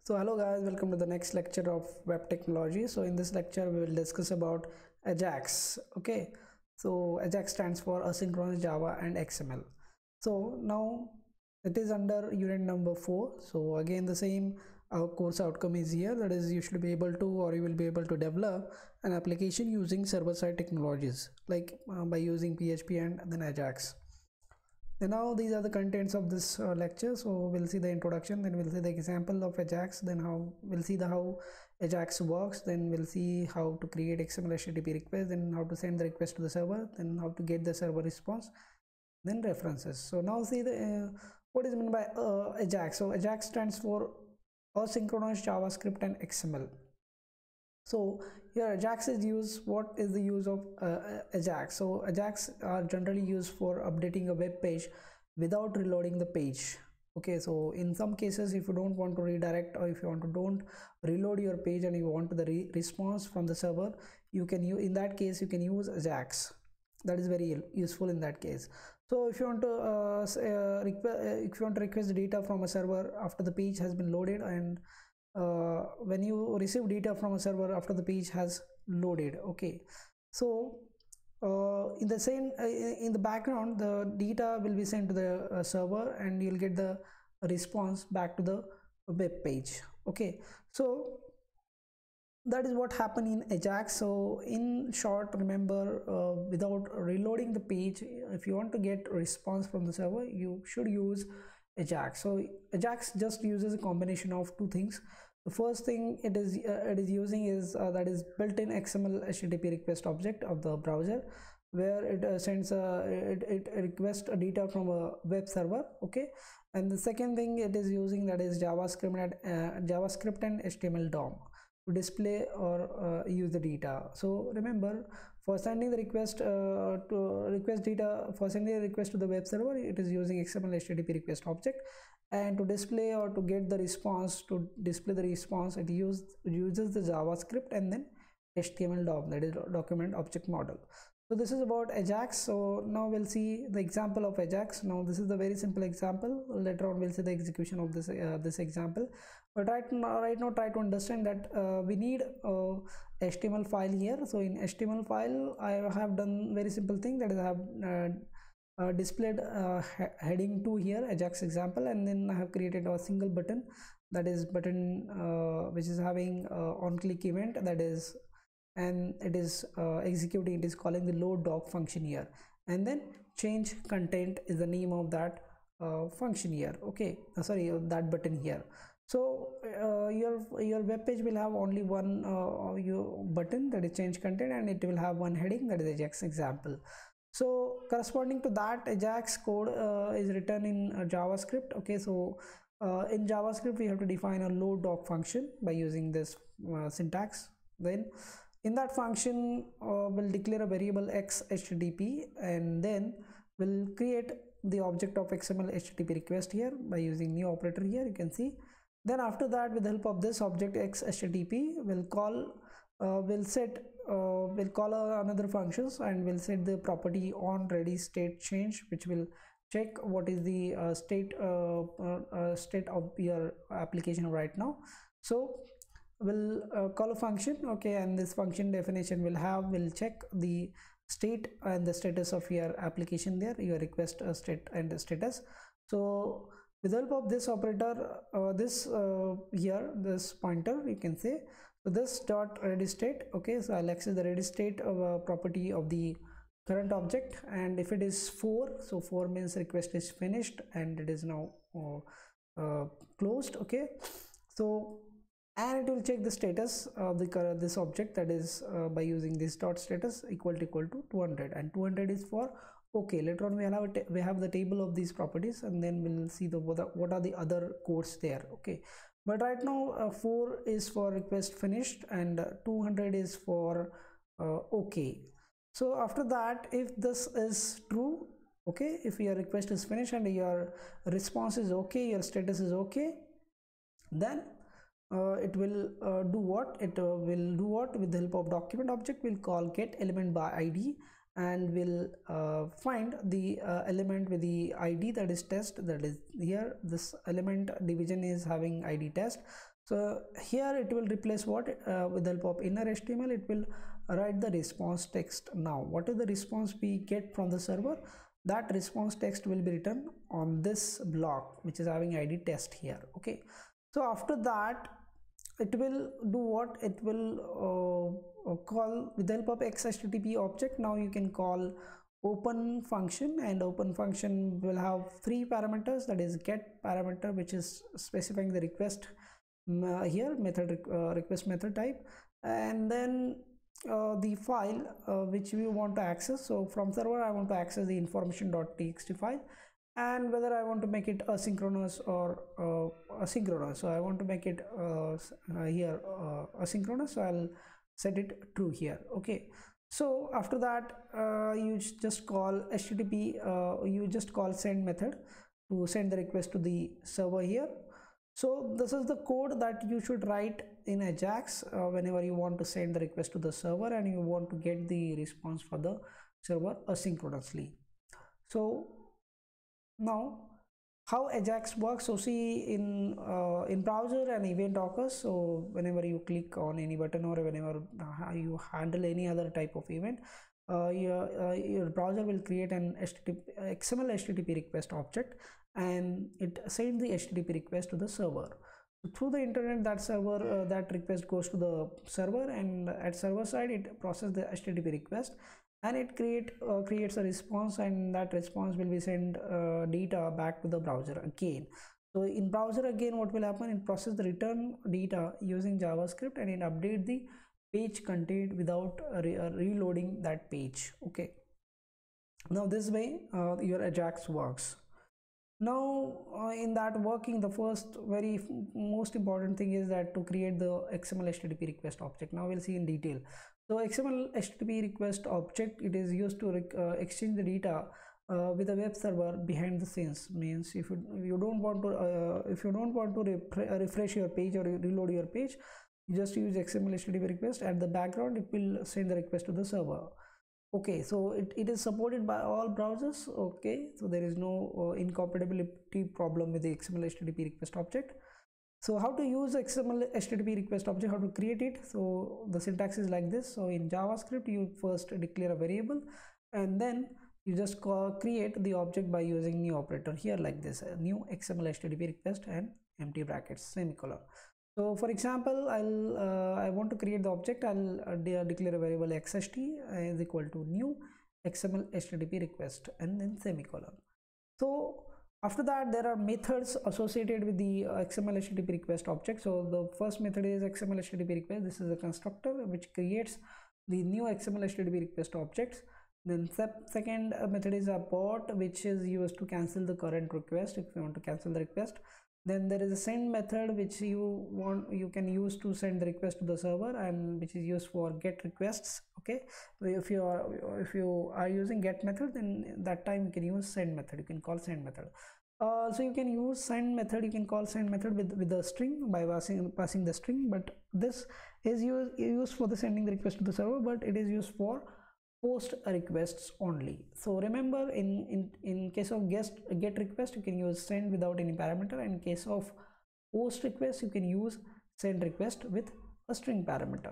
So hello guys, welcome to the next lecture of web technology. So in this lecture we will discuss about Ajax. Okay, so Ajax stands for asynchronous Java and XML. So now it is under unit number 4. So again the same course outcome is here, that is you should be able to, or you will be able to develop an application using server-side technologies like by using PHP and then Ajax. And now these are the contents of this lecture. So we'll see the introduction, then we'll see the example of Ajax, then we'll see how Ajax works, then we'll see how to create XML HTTP request, then how to send the request to the server, then how to get the server response, then references. So now see the what is meant by Ajax. So Ajax stands for asynchronous JavaScript and XML. So here Ajax is used. What is the use of Ajax? So Ajax are generally used for updating a web page without reloading the page. Okay, so in some cases if you don't want to redirect, or if you want to don't reload your page and you want the response from the server, you can use, in that case you can use Ajax. That is very useful in that case. So if you want to request the data from a server after the page has been loaded, and when you receive data from a server after the page has loaded, okay, so in the same in the background the data will be sent to the server and you'll get the response back to the web page. Okay, so that is what happened in Ajax. So in short, remember, without reloading the page, if you want to get a response from the server, you should use Ajax. So Ajax just uses a combination of two things. The first thing it is using is that is built-in XML HTTP request object of the browser, where it sends it requests a data from a web server. Okay, and the second thing it is using, that is JavaScript and HTML DOM to display or use the data. So remember, for sending the request sending the request to the web server, it is using XML HTTP request object, and to display or to get the response, to display the response, it uses the JavaScript and then HTML DOM, that is document object model. So this is about Ajax. So now we'll see the example of Ajax. Now this is the very simple example. Later on we'll see the execution of this example, but right now try to understand that we need a HTML file here. So in HTML file I have done very simple thing, that is I have displayed heading 2 here, Ajax example, and then I have created a single button, that is button which is having on click event, that is, and it is executing, it is calling the load doc function here, and then change content is the name of that function here. Okay, sorry, that button here. So your web page will have only one your button, that is change content, and it will have one heading, that is Ajax example. So corresponding to that, Ajax code is written in JavaScript. Okay, so in JavaScript we have to define a load doc function by using this syntax. Then in that function we'll declare a variable x HTTP, and then we'll create the object of XML HTTP request here by using new operator here, you can see. Then after that, with the help of this object x HTTP, we'll call another functions, and we'll set the property on ready state change, which will check what is the state of your application right now. So we'll call a function, okay, and this function definition will check the state and the status of your application there, your request state and the status. So with the help of this operator, this pointer, you can say, so this dot ready state, okay, so I'll access the ready state of property of the current object, and if it is 4, so 4 means request is finished and it is now closed. Okay, so and it will check the status of this object, that is by using this dot status equal to 200, and 200 is for okay. Later on we have the table of these properties, and then we'll see what are the other codes there. Okay, but right now 4 is for request finished and 200 is for okay. So after that, if this is true, okay, if your request is finished and your response is okay, your status is okay, then it will do what? With the help of document object, we'll call get element by ID, and we'll find the element with the ID, that is test, that is here this element division is having ID test. So here it will replace what, with the help of inner HTML, it will write the response text. Now what is the response we get from the server? That response text will be written on this block which is having ID test here. Okay, so after that it will do what, it will call with the help of XHTTP object. Now you can call open function, and open function will have three parameters, that is get parameter, which is specifying the request here method, request method type, and then the file which we want to access. So from server I want to access the information.txt file, and whether I want to make it asynchronous or asynchronous. So I want to make it here asynchronous, so I'll set it true here. Okay, so after that you just call HTTP, you just call send method to send the request to the server here. So this is the code that you should write in Ajax whenever you want to send the request to the server and you want to get the response for the server asynchronously. So now how Ajax works, so see in browser an event occurs. So whenever you click on any button or whenever you handle any other type of event, your browser will create an XML HTTP request object, and it sends the HTTP request to the server. So through the internet, that server that request goes to the server, and at server side it processes the HTTP request, and it creates a response, and that response will be sent data back to the browser again. So in browser again what will happen, it process the return data using JavaScript, and it update the page content without reloading that page. Okay, now this way your Ajax works. Now in that working, the first very most important thing is that to create the XML HTTP request object. Now we'll see in detail. So XML HTTP request object, it is used to exchange the data with a web server behind the scenes. Means if you don't want to refresh your page or reload your page, you just use XML HTTP request. At the background it will send the request to the server. Okay, so it is supported by all browsers. Okay, so there is no incompatibility problem with the XML HTTP request object. So how to use XML HTTP request object, how to create it? So the syntax is like this. So in JavaScript you first declare a variable, and then you just create the object by using new operator here like this, new XML HTTP request and empty brackets semicolon. So for example, I want to create the object. I'll declare a variable XHT is equal to new XML HTTP request and then semicolon. So after that there are methods associated with the XML HTTP request object. So the first method is XML HTTP request. This is a constructor which creates the new XML HTTP request objects. Then second method is a bot, which is used to cancel the current request if you want to cancel the request. Then there is a send method which you can use to send the request to the server, and which is used for get requests. Okay, if you are using get method, then that time you can use send method, you can call send method. So you can use send method, you can call send method with the string by passing the string, but this is used for the sending the request to the server, but it is used for post requests only. So remember, in case of get request you can use send without any parameter, and in case of post request you can use send request with a string parameter.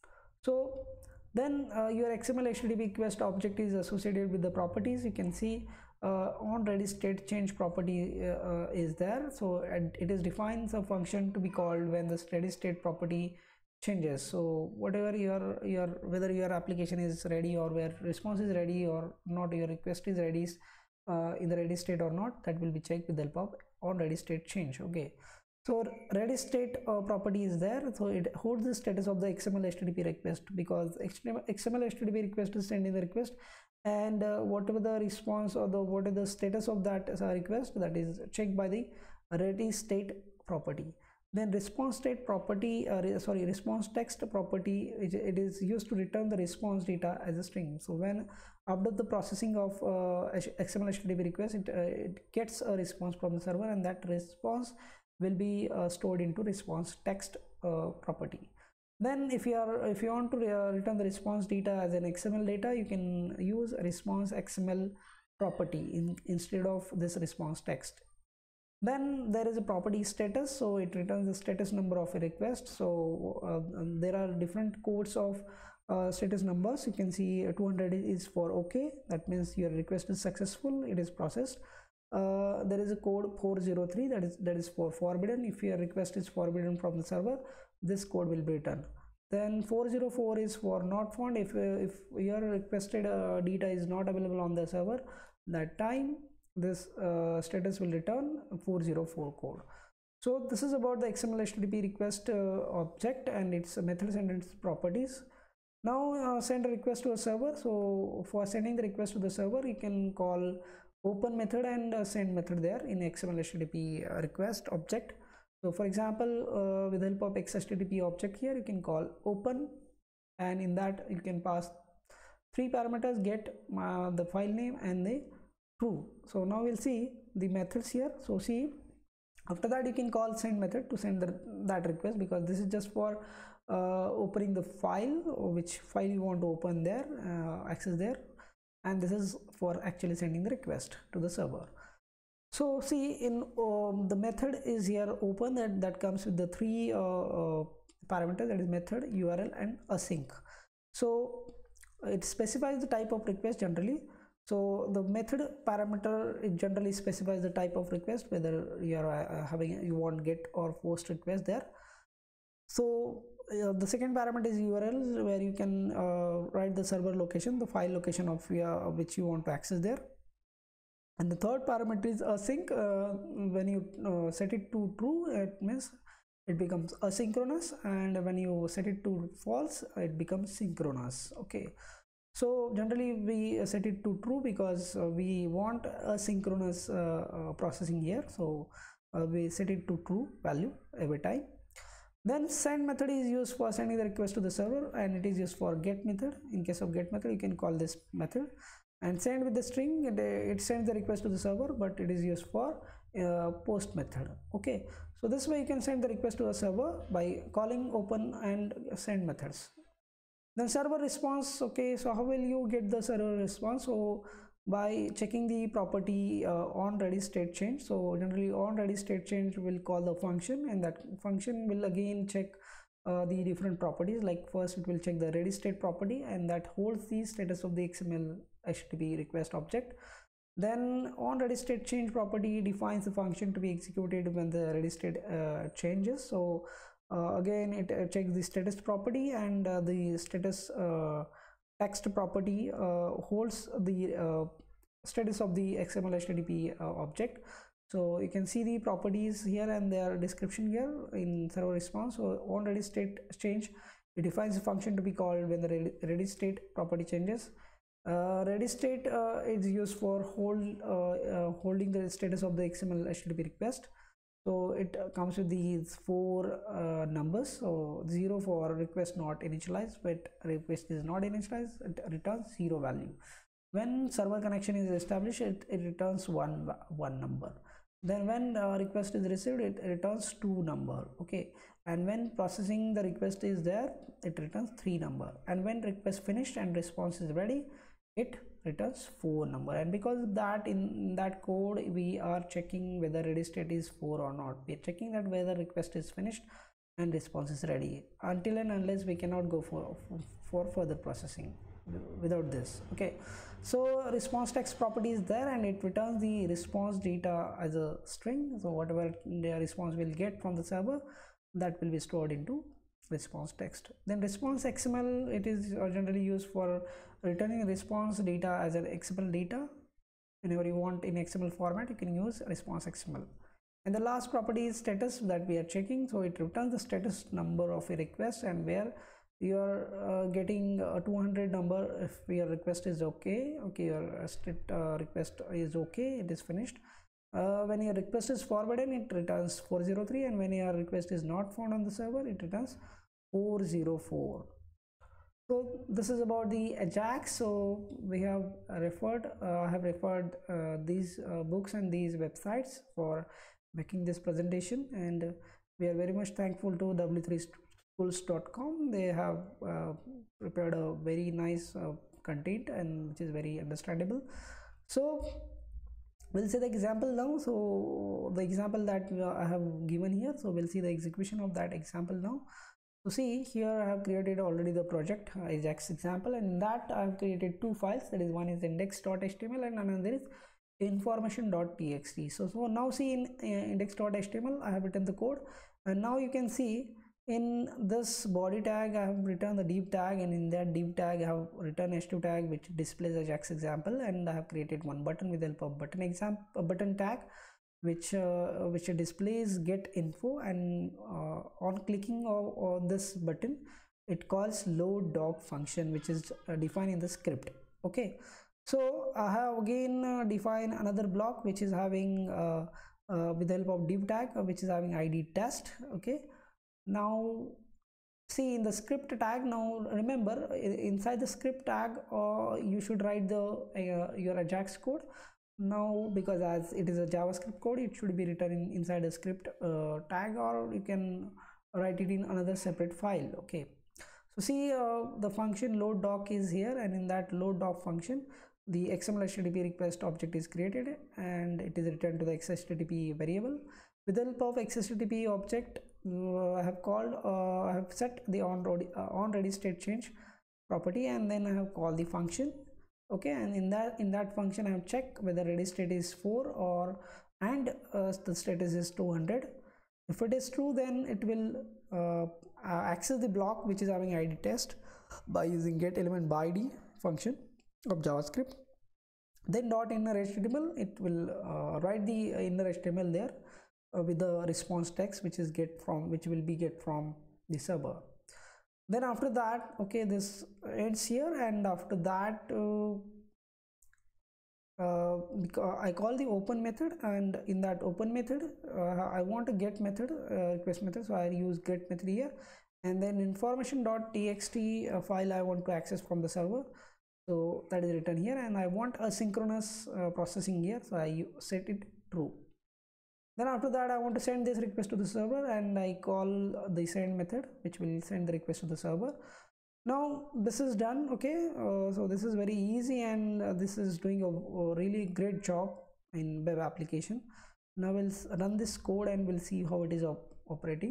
So then your XML HTTP request object is associated with the properties. You can see on ready state change property is there. So it is defines a function to be called when the steady state property changes. So whatever your whether your application is ready or where response is ready or not, your request is ready in the ready state or not, that will be checked with the help of on ready state change. Okay, so ready state property is there. So it holds the status of the XML HTTP request, because XML HTTP request is sending the request, and whatever the response or what is the status of that request, that is checked by the ready state property. Then response state property, response text property, it is used to return the response data as a string. So when after the processing of XML HTTP request, it gets a response from the server, and that response will be stored into response text property. Then if you want to return the response data as an XML data, you can use response XML property instead of this response text. Then there is a property status, so it returns the status number of a request. So there are different codes of status numbers. You can see 200 is for okay, that means your request is successful, it is processed. There is a code 403, that is for forbidden. If your request is forbidden from the server, this code will be returned. Then 404 is for not found. If your requested data is not available on the server, that time this status will return 404 code. So this is about the XML HTTP request object and its methods and its properties. Now send a request to a server. So for sending the request to the server, you can call open method and send method there in XML HTTP request object. So for example, with the help of XHTTP object here, you can call open, and in that you can pass three parameters: get, the file name, and the true. So now we'll see the methods here. So see, after that you can call send method to send that request, because this is just for opening the file, which file you want to open there, access there, and this is for actually sending the request to the server. So see, in the method is here open, that comes with the three parameters, that is method, URL, and async. So it specifies the type of request generally. So the method parameter, it generally specifies the type of request, whether you are you want get or post request there. So the second parameter is URL, where you can write the server location, the file location of which you want to access there. And the third parameter is async. When you set it to true, it means it becomes asynchronous, and when you set it to false, it becomes synchronous. Okay, so generally we set it to true because we want asynchronous processing here. So we set it to true value every time. Then send method is used for sending the request to the server, and it is used for get method. In case of get method, you can call this method, and send with the string, it sends the request to the server, but it is used for post method. Okay, so this way you can send the request to a server by calling open and send methods. Then server response. Okay, so how will you get the server response? So by checking the property on ready state change. So generally on ready state change will call the function, and that function will again check the different properties. Like first it will check the ready state property, and that holds the status of the XML HTTP request object. Then on ready state change property defines the function to be executed when the ready state changes. So again it checks the status property, and the status text property holds the status of the XML HTTP object. So you can see the properties here and their description here in server response. So on ready state change, it defines a function to be called when the ready state property changes. Ready state is used for holding the status of the XML HTTP request. So it comes with these four numbers. So 0 for request not initialized, but request is not initialized, it returns 0 value. When server connection is established, it returns one number. Then when request is received, it returns 2 number. Okay, and when processing the request is there, it returns 3 number. And when request finished and response is ready, it returns 4 number. And because of that, in that code we are checking whether ready state is 4 or not. We are checking that whether request is finished and response is ready. Until and unless we cannot go for further processing without this. Okay, so response text property is there, and it returns the response data as a string. So whatever the response will get from the server, that will be stored into response text. Then response XML, it is generally used for returning response data as an XML data. Whenever you want in XML format, you can use response XML. And the last property is status, that we are checking. So it returns the status number of a request, and where you are getting a 200 number if your request is okay. Your state request is okay, it is finished. When your request is forwarded, it returns 403, and when your request is not found on the server, it returns 404. So this is about the Ajax. So we have referred these books and these websites for making this presentation, and we are very much thankful to w3schools.com. They have prepared a very nice content, and which is very understandable. So We'll see the example now. So the example that I have given here, so we'll see the execution of that example now. So see here, I have created already the project Ajax example, and in that I have created two files. That is, one is index.html and another is information.txt. So now see, in index.html I have written the code, and now you can see in this body tag I have written the div tag, and in that div tag I have written h2 tag which displays Ajax example, and I have created one button with the help of button tag which displays get info, and on clicking of this button it calls load doc function, which is defined in the script. Okay, so I have again defined another block which is having with the help of div tag which is having id test. Okay, now see in the script tag, now remember inside the script tag you should write the your Ajax code. Now because as it is a JavaScript code, it should be written inside a script tag, or you can write it in another separate file. Okay, so see the function load doc is here, and in that load doc function the XML HTTP request object is created and it is returned to the XHTTP variable. With the help of XHTTP object, I have set the on ready state change property, and then I have called the function. Okay, and in that function I have checked whether ready state is 4 or the status is 200. If it is true, then it will access the block which is having id test by using get element by id function of JavaScript. Then dot inner HTML, it will write the inner HTML there with the response text which will be get from the server. Then after that, okay, this ends here, and after that I call the open method, and in that open method I want a get method, request method, so I use get method here, and then information.txt file I want to access from the server, so that is written here, and I want asynchronous processing here, so I set it true. Then after that I want to send this request to the server, and I call the send method which will send the request to the server. Now this is done. Okay, so this is very easy, and this is doing a really great job in web application. Now we'll run this code and we'll see how it is operating.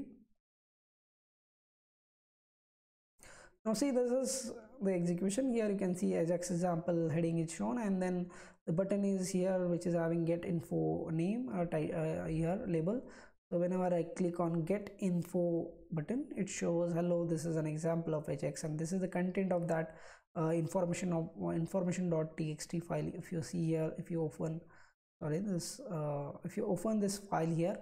Now see, this is the execution. Here you can see Ajax example heading is shown, and then the button is here which is having get info name here label. So whenever I click on get info button, it shows hello, this is an example of Ajax, and this is the content of that information.txt file. If you see here, if you open this file here,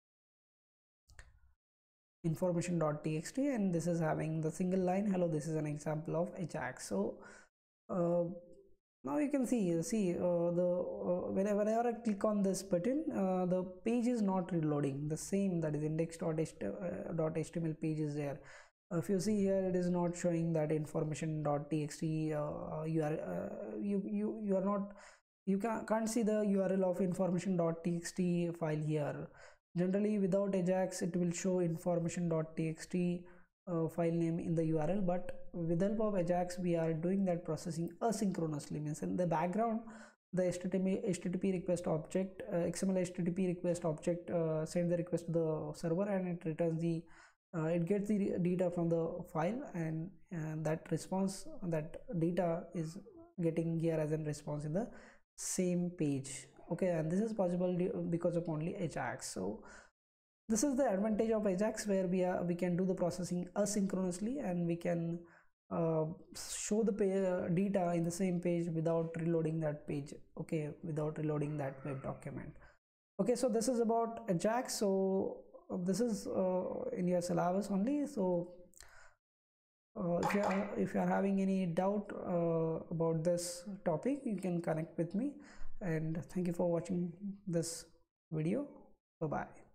information.txt, and this is having the single line hello, this is an example of Ajax. So now you can see whenever I click on this button, the page is not reloading. The same, that is index.html page is there. If you see here, it is not showing that information.txt you can't see the URL of information.txt file here. Generally without Ajax it will show information.txt file name in the URL, but with the help of Ajax we are doing that processing asynchronously, means in the background the HTTP request object, XML HTTP request object send the request to the server, and it returns the it gets the data from the file, and that data is getting here as a response in the same page. Okay, and this is possible because of only Ajax. So this is the advantage of Ajax, where we can do the processing asynchronously, and we can show the data in the same page without reloading that page. Okay, without reloading that web document. Okay, so this is about Ajax. So this is in your syllabus only. So if you are having any doubt about this topic, you can connect with me, and thank you for watching this video. Bye bye.